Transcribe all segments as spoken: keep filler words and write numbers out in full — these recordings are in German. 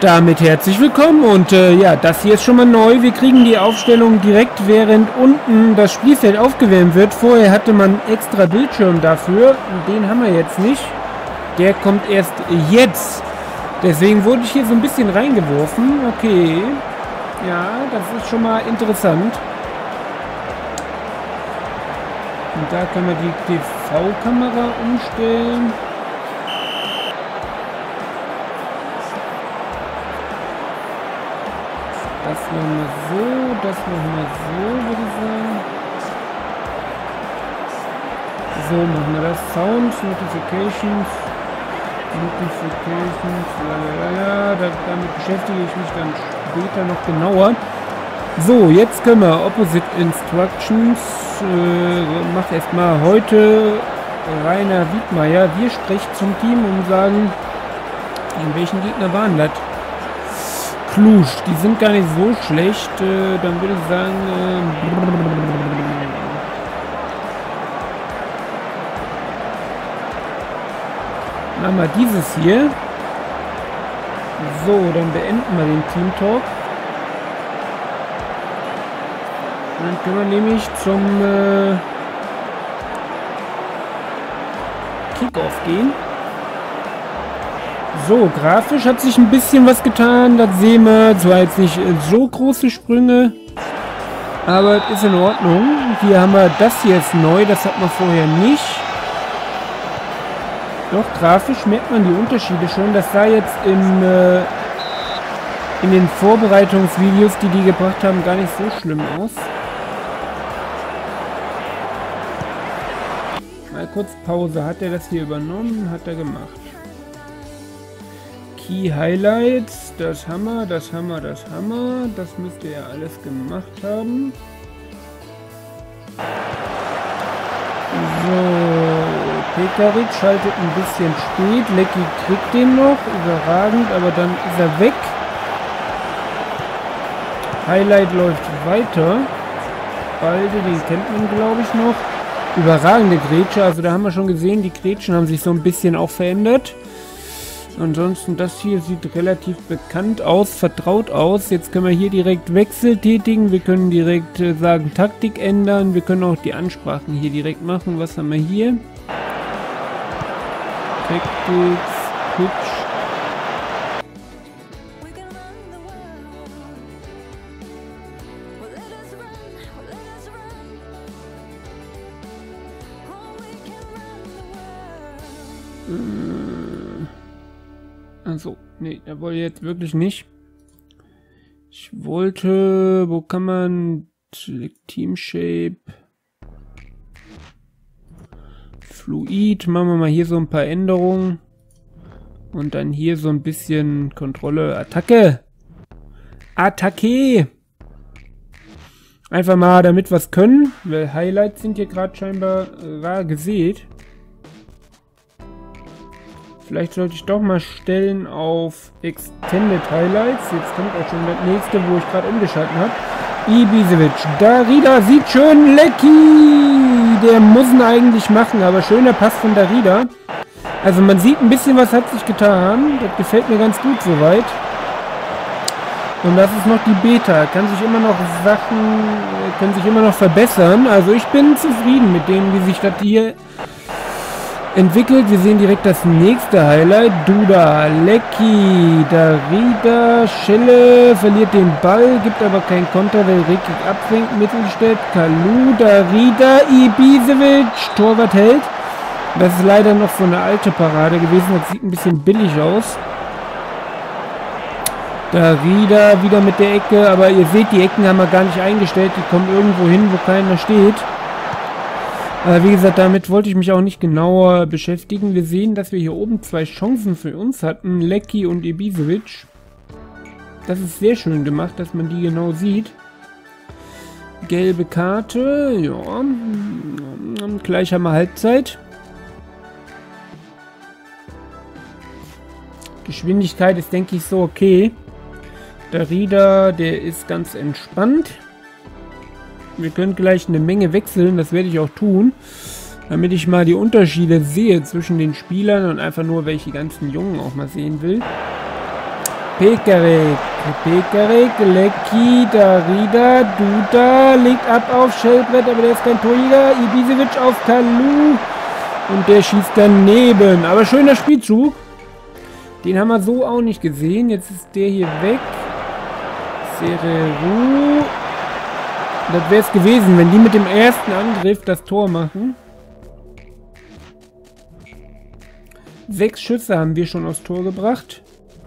Damit herzlich willkommen und äh, ja, das hier ist schon mal neu. Wir kriegen die Aufstellung direkt, während unten das Spielfeld aufgewärmt wird. Vorher hatte man extra Bildschirm dafür, den haben wir jetzt nicht. Der kommt erst jetzt. Deswegen wurde ich hier so ein bisschen reingeworfen. Okay, ja, das ist schon mal interessant. Und da können wir die T V-Kamera umstellen. Das machen wir so, das machen wir so, würde ich sagen. So machen wir das. Sound, Notifications, Notifications, ja, da, damit beschäftige ich mich dann später noch genauer. So, jetzt können wir Opposite Instructions, äh, macht erstmal heute Rainer Wiedmeier. Wir sprechen zum Team und sagen, in welchen Gegner waren das? Cluj, die sind gar nicht so schlecht, äh, dann würde ich sagen, äh, machen wir dieses hier. So, dann beenden wir den Team Talk. Dann können wir nämlich zum äh, Kickoff gehen. So, grafisch hat sich ein bisschen was getan, das sehen wir. Zwar jetzt nicht so große Sprünge, aber es ist in Ordnung. Hier haben wir, das hier ist neu, das hat man vorher nicht. Doch, grafisch merkt man die Unterschiede schon. Das sah jetzt im, äh, in den Vorbereitungsvideos, die die gebracht haben, gar nicht so schlimm aus. Mal kurz Pause. Hat er das hier übernommen? Hat er gemacht. Key Highlights, das haben wir, das haben wir, das haben wir. Das müsste er alles gemacht haben. So, Pekarik schaltet ein bisschen spät. Lecky kriegt den noch, überragend, aber dann ist er weg. Highlight läuft weiter. Balde, den kennt man glaube ich noch. Überragende Grätsche, also da haben wir schon gesehen, die Grätschen haben sich so ein bisschen auch verändert. Ansonsten, das hier sieht relativ bekannt aus, vertraut aus. Jetzt können wir hier direkt Wechsel tätigen. Wir können direkt äh, sagen, Taktik ändern. Wir können auch die Ansprachen hier direkt machen. Was haben wir hier? Tactics, Pitch. Also, nee, er wollte jetzt wirklich nicht. Ich wollte, wo kann man Team Shape, Fluid, machen wir mal hier so ein paar Änderungen und dann hier so ein bisschen Kontrolle, Attacke, Attacke, einfach mal damit wir es können, weil Highlights sind hier gerade scheinbar rar gesät. Vielleicht sollte ich doch mal stellen auf Extended Highlights. Jetzt kommt auch schon das nächste, wo ich gerade umgeschalten habe. Ibisevic. Darida sieht schön. Lecky. Der muss ihn eigentlich machen, aber schöner Pass von Darida. Also man sieht ein bisschen, was hat sich getan. Das gefällt mir ganz gut soweit. Und das ist noch die Beta. Kann sich immer noch Sachen, können sich immer noch verbessern. Also ich bin zufrieden mit dem, wie sich das hier entwickelt. Wir sehen direkt das nächste Highlight. Duda, Lecky, Darida, Schelle verliert den Ball, gibt aber keinen Konter, weil Rekik abfängt. Mittelstädt, Kalu, Darida, Ibisevic, Torwart hält. Das ist leider noch so eine alte Parade gewesen. Das sieht ein bisschen billig aus. Darida wieder mit der Ecke, aber ihr seht, die Ecken haben wir gar nicht eingestellt. Die kommen irgendwo hin, wo keiner steht. Aber wie gesagt, damit wollte ich mich auch nicht genauer beschäftigen. Wir sehen, dass wir hier oben zwei Chancen für uns hatten. Lecky und Ibisevic. Das ist sehr schön gemacht, dass man die genau sieht. Gelbe Karte. Ja. Gleich haben wir Halbzeit. Geschwindigkeit ist, denke ich, so okay. Darida, der ist ganz entspannt. Wir können gleich eine Menge wechseln, das werde ich auch tun, damit ich mal die Unterschiede sehe zwischen den Spielern und einfach nur welche ganzen Jungen auch mal sehen will. Pekarek. Pekarek, Lecky, Darida, Duda, legt ab auf Schellbrett, aber der ist kein Torjäger. Ibisevic auf Kalu und der schießt daneben. Aber schöner Spielzug. Den haben wir so auch nicht gesehen. Jetzt ist der hier weg. Sereru. Das wäre es gewesen, wenn die mit dem ersten Angriff das Tor machen. Sechs Schüsse haben wir schon aufs Tor gebracht.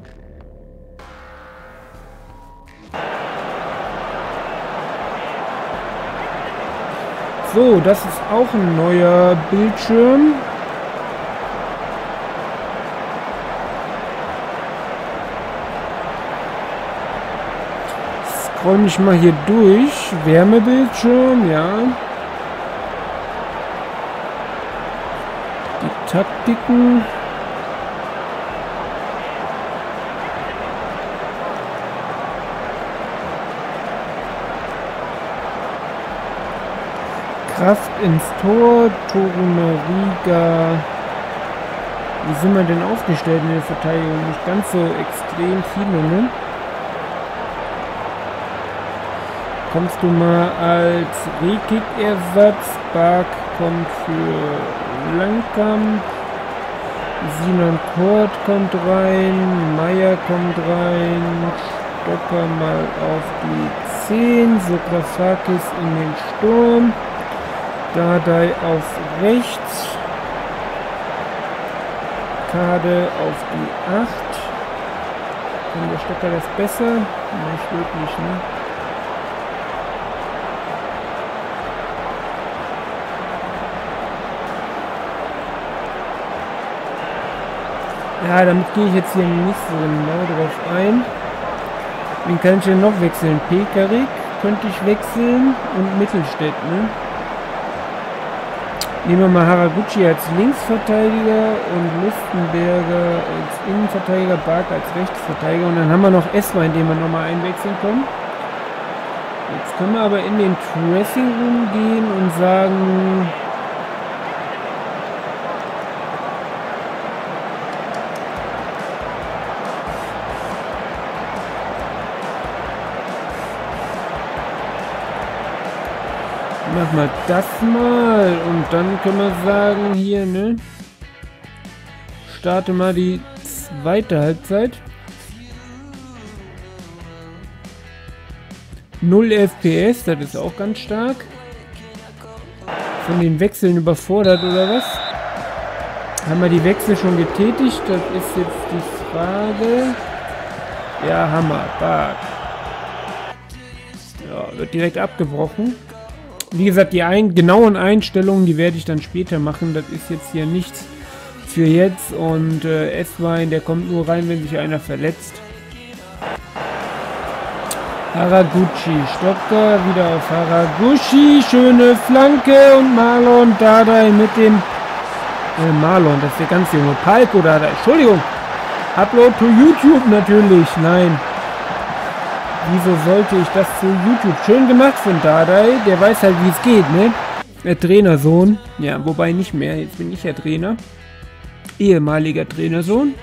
So, das ist auch ein neuer Bildschirm. Scroll mich mal hier durch. Wärmebildschirm, ja. Die Taktiken. Kraft ins Tor, Torunariga. Wie sind wir denn aufgestellt in der Verteidigung? Nicht ganz so extrem viele, ne? Kommst du mal als Rekik-Ersatz. Bark kommt für Langkamp. Sinan Kort kommt rein. Meier kommt rein. Stocker mal auf die zehn. Sokrafakis in den Sturm. Dardai auf rechts. Kade auf die acht. Kann der Stocker das besser? Nicht wirklich, ne? Ja, damit gehe ich jetzt hier nicht so genau drauf ein. Wen kann ich denn noch wechseln? Pekarik könnte ich wechseln und Mittelstädt, ne? Nehmen wir mal Haraguchi als Linksverteidiger und Lustenberger als Innenverteidiger, Bark als Rechtsverteidiger. Und dann haben wir noch Eswein, den wir nochmal einwechseln können. Jetzt können wir aber in den Dressing Room gehen und sagen... Mach mal das mal und dann können wir sagen, hier, ne? Starte mal die zweite Halbzeit. null F P S, das ist auch ganz stark. Von den Wechseln überfordert oder was? Haben wir die Wechsel schon getätigt? Das ist jetzt die Frage. Ja, Hammer, Bark. Ja, wird direkt abgebrochen. Wie gesagt, die ein genauen Einstellungen, die werde ich dann später machen. Das ist jetzt hier nichts für jetzt. Und äh, Eswein, der kommt nur rein, wenn sich einer verletzt. Haraguchi, Stocker, wieder auf Haraguchi. Schöne Flanke und Marlon Dardai mit dem... Äh, Marlon, das ist der ganz junge. Palko Dardai, Entschuldigung. Upload to YouTube natürlich, nein. Wieso sollte ich das zu YouTube? Schön gemacht von Dardai. Der weiß halt, wie es geht, ne? Der Trainersohn. Ja, wobei nicht mehr. Jetzt bin ich ja Trainer. Ehemaliger Trainersohn.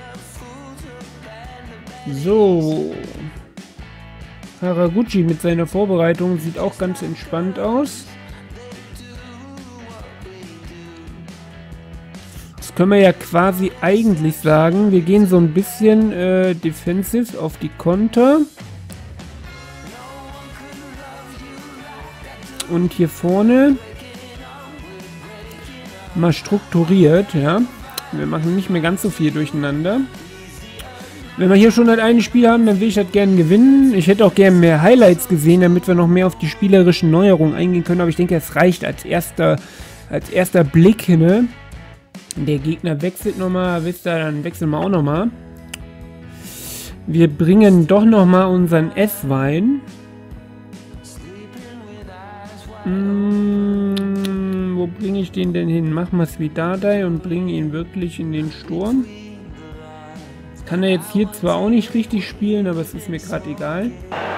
So. Haraguchi mit seiner Vorbereitung sieht auch ganz entspannt aus. Das können wir ja quasi eigentlich sagen. Wir gehen so ein bisschen äh, defensive auf die Konter. Und hier vorne mal strukturiert, ja. Wir machen nicht mehr ganz so viel durcheinander. Wenn wir hier schon das eine Spiel haben, dann will ich das gerne gewinnen. Ich hätte auch gerne mehr Highlights gesehen, damit wir noch mehr auf die spielerischen Neuerungen eingehen können. Aber ich denke, es reicht als erster, als erster Blick, ne? Der Gegner wechselt nochmal, wisst ihr, dann wechseln wir auch nochmal. Wir bringen doch nochmal unseren Eswein. Hm, wo bringe ich den denn hin? Machen wir es wie Dardai und bringen ihn wirklich in den Sturm. Kann er jetzt hier zwar auch nicht richtig spielen, aber es ist mir gerade egal.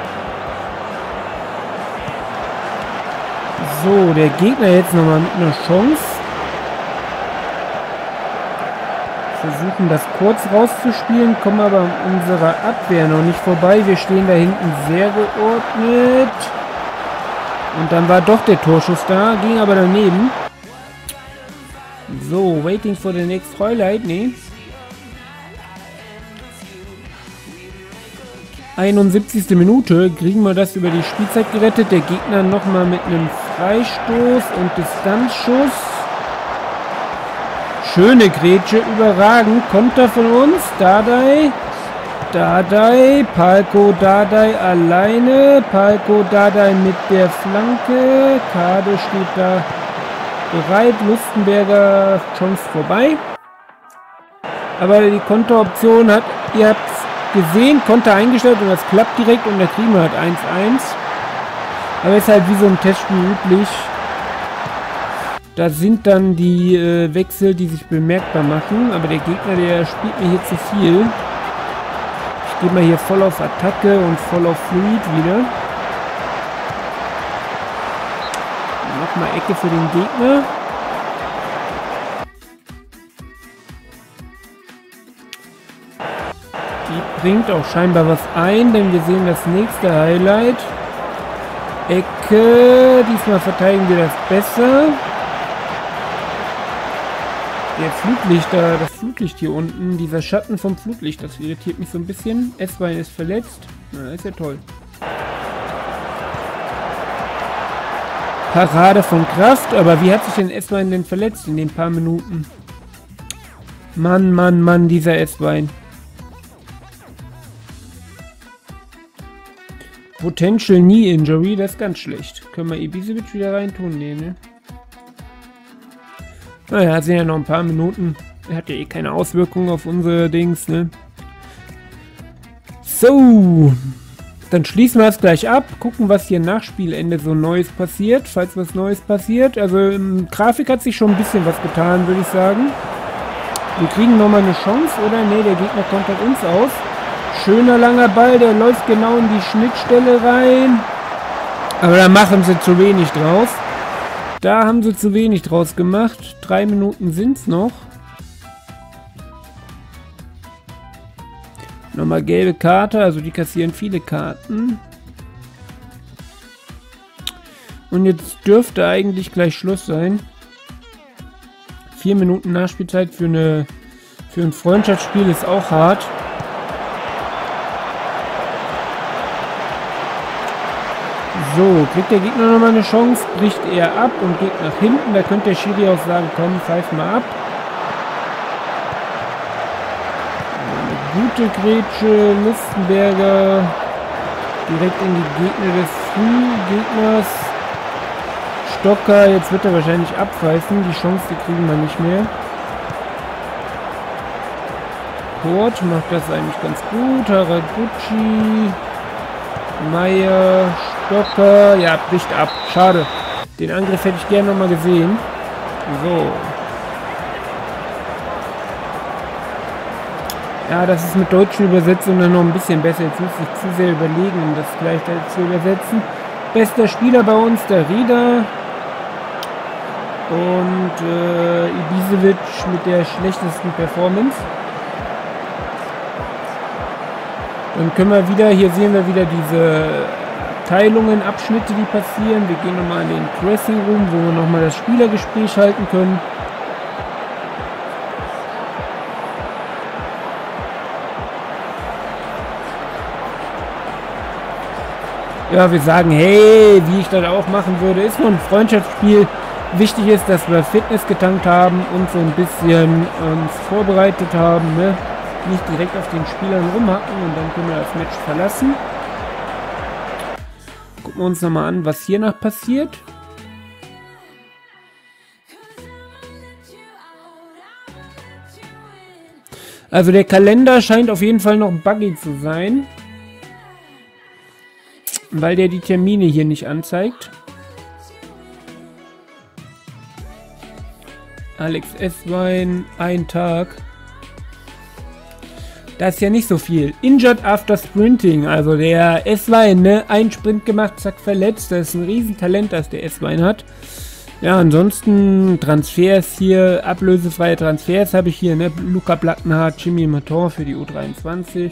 So, der Gegner jetzt nochmal mit einer Chance. Versuchen das kurz rauszuspielen, kommen aber an unserer Abwehr noch nicht vorbei. Wir stehen da hinten sehr geordnet. Und dann war doch der Torschuss da, ging aber daneben. So, waiting for the next Highlight, nee. einundsiebzigste Minute, kriegen wir das über die Spielzeit gerettet. Der Gegner nochmal mit einem Freistoß und Distanzschuss. Schöne Grätsche, überragend. Konter von uns. Dardai. Dardai. Palko Dardai alleine. Palko Dardai mit der Flanke. Kade steht da bereit. Lustenberger Chance vorbei. Aber die Konteroption hat, ihr habt gesehen, Konter eingestellt und das klappt direkt und da kriegen wir halt eins eins. Aber ist halt wie so ein Testspiel üblich. Da sind dann die äh, Wechsel, die sich bemerkbar machen. Aber der Gegner, der spielt mir hier zu viel. Ich gehe mal hier voll auf Attacke und voll auf Fluid wieder. Nochmal Ecke für den Gegner. Die bringt auch scheinbar was ein, denn wir sehen das nächste Highlight. Ecke. Diesmal verteidigen wir das besser. Der Flutlichter, das Flutlicht hier unten, dieser Schatten vom Flutlicht, das irritiert mich so ein bisschen. S-Bein ist verletzt. Na, ist ja toll. Parade von Kraft, aber wie hat sich denn S-Bein denn verletzt in den paar Minuten? Mann, Mann, Mann, dieser S-Bein. Potential Knee Injury, das ist ganz schlecht. Können wir Ibisevic wieder reintun? Nee, ne? Naja, sind ja noch ein paar Minuten. Er hat ja eh keine Auswirkungen auf unsere Dings, ne? So. Dann schließen wir es gleich ab. Gucken, was hier nach Spielende so Neues passiert. Falls was Neues passiert. Also im Grafik hat sich schon ein bisschen was getan, würde ich sagen. Wir kriegen nochmal eine Chance, oder? Ne, der Gegner kommt halt uns aus. Schöner langer Ball, der läuft genau in die Schnittstelle rein. Aber da machen sie zu wenig draus. Da haben sie zu wenig draus gemacht. Drei Minuten sind es noch. Nochmal gelbe Karte, also die kassieren viele Karten. Und jetzt dürfte eigentlich gleich Schluss sein. Vier Minuten Nachspielzeit für, eine, für ein Freundschaftsspiel ist auch hart. So, kriegt der Gegner nochmal eine Chance, bricht er ab und geht nach hinten. Da könnte der Schiri auch sagen, komm, pfeif mal ab. Eine gute Grätsche, Lustenberger direkt in die Gegner des Frühgegners. Stocker, jetzt wird er wahrscheinlich abpfeifen. Die Chance, die kriegen wir nicht mehr. Kurt macht das eigentlich ganz gut. Haraguchi, Meier, Stocker, ja, bricht ab. Schade. Den Angriff hätte ich gerne nochmal gesehen. So. Ja, das ist mit deutschen Übersetzungen noch ein bisschen besser. Jetzt muss ich zu sehr überlegen, um das gleich zu übersetzen. Bester Spieler bei uns, der Rieder. Und äh, Ibisevic mit der schlechtesten Performance. Dann können wir wieder, hier sehen wir wieder diese Teilungen, Abschnitte, die passieren. Wir gehen nochmal in den Dressing Room, wo wir nochmal das Spielergespräch halten können. Ja, wir sagen, hey, wie ich das auch machen würde, ist nur ein Freundschaftsspiel. Wichtig ist, dass wir Fitness getankt haben und so ein bisschen uns vorbereitet haben, ne? Nicht direkt auf den Spielern rumhacken und dann können wir das Match verlassen. Gucken wir uns nochmal an, was hier noch passiert. Also der Kalender scheint auf jeden Fall noch buggy zu sein, weil der die Termine hier nicht anzeigt. Alex S-Wein, ein Tag. Das ist ja nicht so viel. Injured after sprinting. Also der S-Wein, ne? Ein Sprint gemacht, zack, verletzt. Das ist ein Riesentalent, das der S-Wein hat. Ja, ansonsten Transfers hier, ablösefreie Transfers habe ich hier, ne? Luca Plattenhardt, Jimmy Maton für die U dreiundzwanzig.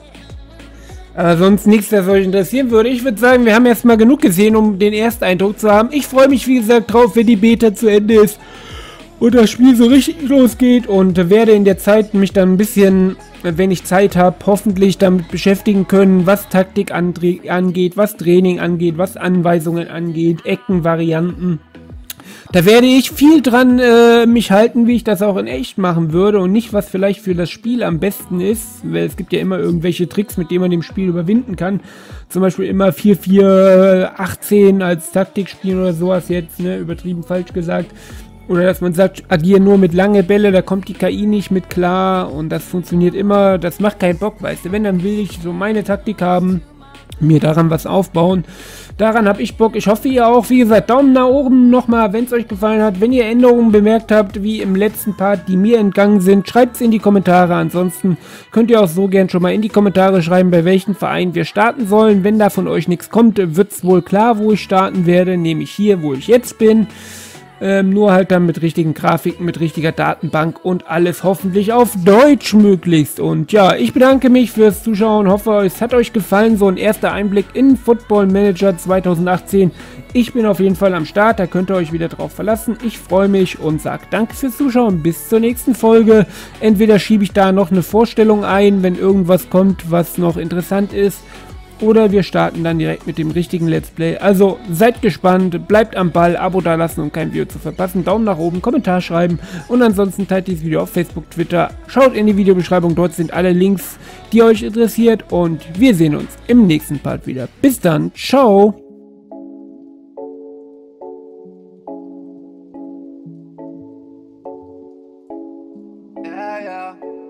Aber sonst nichts, das euch interessieren würde. Ich würde sagen, wir haben erstmal genug gesehen, um den Ersteindruck zu haben. Ich freue mich, wie gesagt, drauf, wenn die Beta zu Ende ist und das Spiel so richtig losgeht, und werde in der Zeit mich dann ein bisschen, wenn ich Zeit habe, hoffentlich damit beschäftigen können, was Taktik angeht, was Training angeht, was Anweisungen angeht, Ecken, Varianten. Da werde ich viel dran äh, mich halten, wie ich das auch in echt machen würde, und nicht, was vielleicht für das Spiel am besten ist, weil es gibt ja immer irgendwelche Tricks, mit denen man dem Spiel überwinden kann. Zum Beispiel immer vier vier achtzehn als Taktik spielen oder sowas jetzt, ne, übertrieben falsch gesagt. Oder dass man sagt, agier nur mit lange Bälle, da kommt die K I nicht mit klar, und das funktioniert immer, das macht keinen Bock, weißt du. Wenn, dann will ich so meine Taktik haben, mir daran was aufbauen. Daran habe ich Bock. Ich hoffe, ihr auch. Wie gesagt, Daumen nach oben nochmal, wenn es euch gefallen hat. Wenn ihr Änderungen bemerkt habt, wie im letzten Part, die mir entgangen sind, schreibt es in die Kommentare. Ansonsten könnt ihr auch so gern schon mal in die Kommentare schreiben, bei welchen Verein wir starten sollen. Wenn da von euch nichts kommt, wird es wohl klar, wo ich starten werde. Nämlich hier, wo ich jetzt bin. Ähm, nur halt dann mit richtigen Grafiken, mit richtiger Datenbank und alles hoffentlich auf Deutsch möglichst. Und ja, ich bedanke mich fürs Zuschauen, hoffe, es hat euch gefallen, so ein erster Einblick in Football Manager zweitausendachtzehn. Ich bin auf jeden Fall am Start, da könnt ihr euch wieder drauf verlassen. Ich freue mich und sage danke fürs Zuschauen, bis zur nächsten Folge. Entweder schiebe ich da noch eine Vorstellung ein, wenn irgendwas kommt, was noch interessant ist, oder wir starten dann direkt mit dem richtigen Let's Play. Also seid gespannt, bleibt am Ball, Abo dalassen, um kein Video zu verpassen, Daumen nach oben, Kommentar schreiben, und ansonsten teilt dieses Video auf Facebook, Twitter, schaut in die Videobeschreibung, dort sind alle Links, die euch interessiert, und wir sehen uns im nächsten Part wieder. Bis dann, ciao! Yeah, yeah.